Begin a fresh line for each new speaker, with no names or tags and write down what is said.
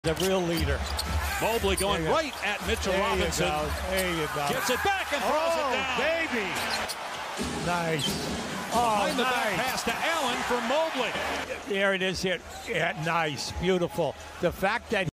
The real leader.
Mobley going right at Mitchell Robinson.
There you go.
Gets it back and throws it down.
Baby. Nice.
Behind the back pass to Allen from Mobley.
There it is here. Yeah, nice. Beautiful. The fact that